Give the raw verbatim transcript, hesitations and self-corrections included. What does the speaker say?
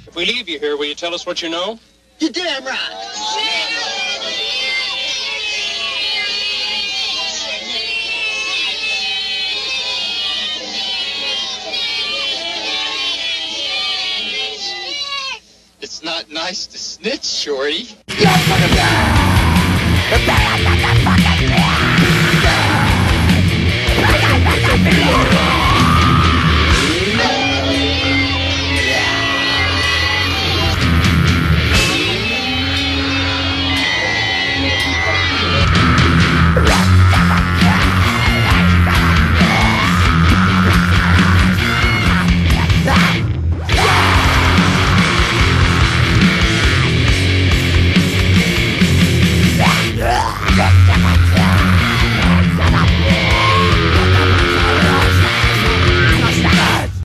If we leave you here, will you tell us what you know? You're damn right. It's not nice to snitch, Shorty. You're